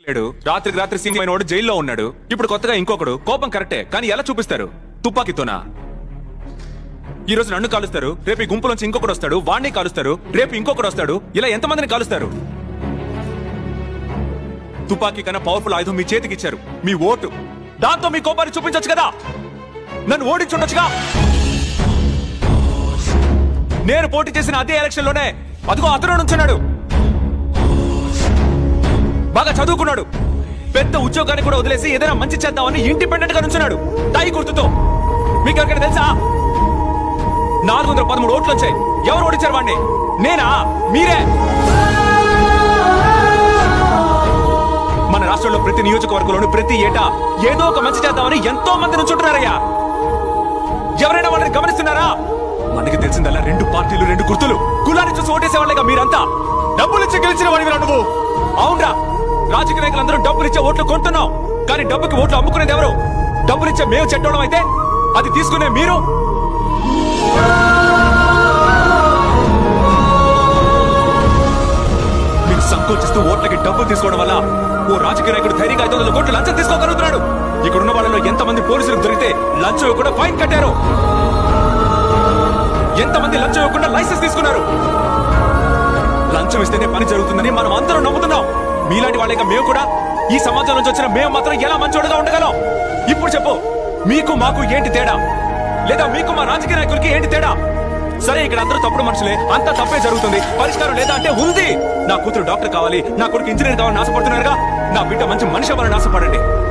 రాత్రికి రాత్రి సీన్ అయినోడు జైల్లో ఉన్నాడు. ఇప్పుడు కొత్తగా ఇంకొకడు. కోపం కరెక్టే, కానీ ఎలా చూపిస్తారు? తుపాకీతోనా? ఈ రోజు నన్ను కాలుస్తారు, రేపు ఈ గుంపులోంచి ఇంకొకడు వస్తాడు, వాణ్ణి కాలుస్తారు, రేపు ఇంకొకడు వస్తాడు. ఇలా ఎంతమందిని కాలుస్తారు? తుపాకీ కన్నా పవర్ఫుల్ ఆయుధం మీ చేతికి ఇచ్చారు, మీ ఓటు. దాంతో మీ కోపాన్ని చూపించొచ్చు కదా, నన్ను ఓడించుండొచ్చుగా. నేను పోటీ చేసిన అదే ఎలక్షన్ లోనే అదిగో అతను నుంచున్నాడు. బాగా చదువుకున్నాడు, పెద్ద ఉద్యోగాన్ని కూడా వదిలేసి ఏదైనా మంచి చేద్దామని ఇండిపెండెంట్ గా నుంచున్నాడు టై గుర్తుతో. మీకు ఎవరికైనా తెలుసా? 413 ఓట్లు వచ్చాయి. ఎవరు ఓడించారు వాడిని? నేనా? మీరే. మన రాష్ట్రంలో ప్రతి నియోజకవర్గంలోనూ ప్రతి ఏటా ఏదో ఒక మంచి చేద్దామని ఎంతో మంది నుంచుంటున్నారయ్యా. ఎవరైనా వాళ్ళని గమనిస్తున్నారా? మనకి తెలిసిందల్లా 2 పార్టీలు 2 గుర్తులు. కులాన్ని చూసి ఓటేసే వాళ్ళేగా మీరంతా. డబ్బులిచ్చి గెలిచిన వాడివి నువ్వు. అవునరా, రాజకీయ నాయకులందరూ డబ్బులిచ్చే ఓట్లు కొంటున్నాం, కానీ డబ్బుకి ఓట్లు అమ్ముకునేది ఎవరు? డబ్బులిచ్చే మేము చెడ్డోళ్ళం అయితే అది తీసుకునే మీరు. మీరు సంకోచిస్తూ ఓట్లకి డబ్బులు తీసుకోవడం వల్ల ఓ రాజకీయ నాయకుడు ధైర్యంగా 500 కోట్లు లంచం తీసుకోగలుగుతున్నాడు. ఇక్కడున్న వాళ్ళలో ఎంతమంది పోలీసులకు దొరికితే లంచం కూడా ఫైన్ కట్టారు? ఎంతమంది లంచం ఇవ్వకుండా లైసెన్స్ తీసుకున్నారు? లంచం ఇస్తేనే పని జరుగుతుందని మనం అందరం నమ్ముతున్నాం. మీలాంటి వాళ్ళగా మేము కూడా. ఈ సమాజం నుంచి వచ్చిన మేము మాత్రం ఎలా మంచోడుగా ఉండగలం? ఇప్పుడు చెప్పు, మీకు మాకు ఏంటి తేడా? లేదా మీకు మా రాజకీయ నాయకులకి ఏంటి తేడా? సరే, ఇక్కడ అందరూ తప్పుడు మనుషులే, అంతా తప్పే జరుగుతుంది, పరిష్కారం లేదా అంటే ఉంది. నా కూతురు డాక్టర్ కావాలి, నా కొడుకు ఇంజనీర్ కావాలని ఆశపడుతున్నారుగా. నా బిడ్డ మంచి మనిషి అవ్వాలని ఆశపడండి.